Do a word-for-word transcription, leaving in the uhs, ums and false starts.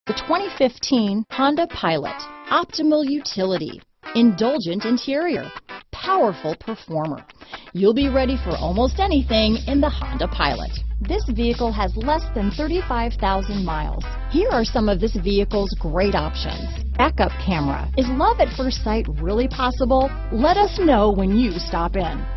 The twenty fifteen Honda Pilot. Optimal utility, indulgent interior, powerful performer. You'll be ready for almost anything in the Honda Pilot. This vehicle has less than thirty-five thousand miles. Here are some of this vehicle's great options. Backup camera. Is love at first sight really possible? Let us know when you stop in.